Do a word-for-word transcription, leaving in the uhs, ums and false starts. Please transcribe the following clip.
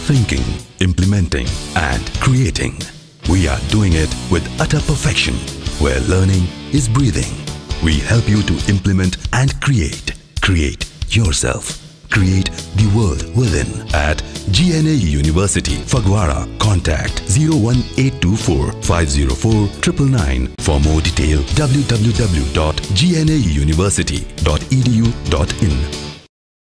thinking, implementing and creating. We are doing it with utter perfection, where learning is breathing. We help you to implement and create. Create yourself. Create the world within. At G N A University, Phagwara. Contact zero one eight two four five zero four nine nine nine. For more detail, w w w dot g n a university dot e d u dot in.